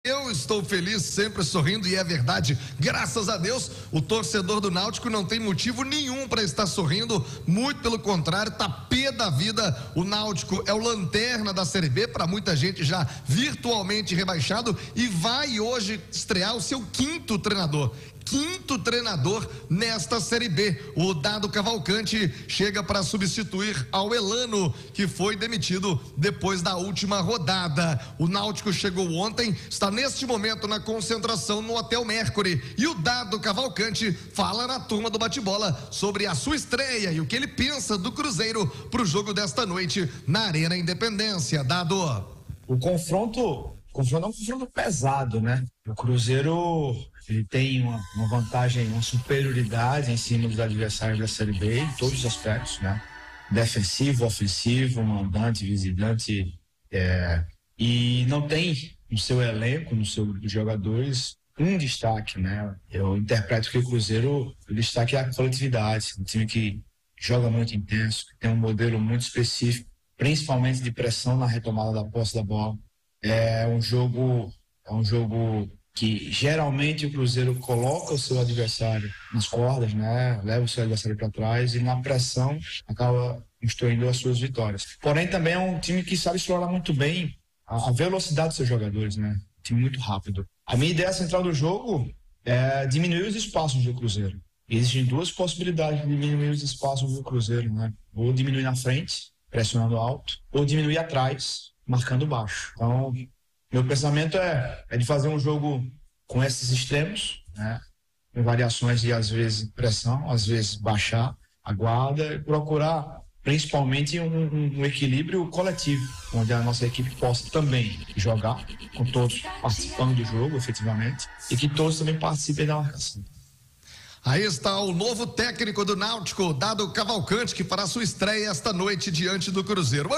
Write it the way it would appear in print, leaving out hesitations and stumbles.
Eu estou feliz, sempre sorrindo, e é verdade, graças a Deus, o torcedor do Náutico não tem motivo nenhum para estar sorrindo, muito pelo contrário, tá pé da vida. O Náutico é o lanterna da Série B, para muita gente já virtualmente rebaixado, e vai hoje estrear o seu quinto treinador nesta Série B. O Dado Cavalcante chega para substituir ao Elano, que foi demitido depois da última rodada. O Náutico chegou ontem, está neste momento na concentração no Hotel Mercury, e o Dado Cavalcante fala na turma do bate-bola sobre a sua estreia e o que ele pensa do Cruzeiro para o jogo desta noite na Arena Independência. Dado. O confronto é um confronto pesado, né? O Cruzeiro, ele tem uma vantagem, uma superioridade em cima dos adversários da Série B em todos os aspectos, né? Defensivo, ofensivo, mandante, visitante, e não tem no seu elenco, no seu jogadores, um destaque, né? Eu interpreto que o Cruzeiro, o destaque é a coletividade, um time que joga muito intenso, que tem um modelo muito específico, principalmente de pressão na retomada da posse da bola. É um jogo que geralmente o Cruzeiro coloca o seu adversário nas cordas, né? Leva o seu adversário para trás e na pressão acaba construindo as suas vitórias. Porém, também é um time que sabe explorar muito bem a velocidade dos seus jogadores, né? Um time muito rápido. A minha ideia central do jogo é diminuir os espaços do Cruzeiro. Existem duas possibilidades de diminuir os espaços do Cruzeiro, né? Ou diminuir na frente, pressionando alto, ou diminuir atrás, marcando baixo. Então, meu pensamento é de fazer um jogo com esses extremos, né? Com variações de, às vezes, pressão, às vezes baixar a guarda e procurar, principalmente, um equilíbrio coletivo, onde a nossa equipe possa também jogar, com todos participando do jogo, efetivamente, e que todos também participem da marcação. Aí está o novo técnico do Náutico, Dado Cavalcante, que fará sua estreia esta noite diante do Cruzeiro.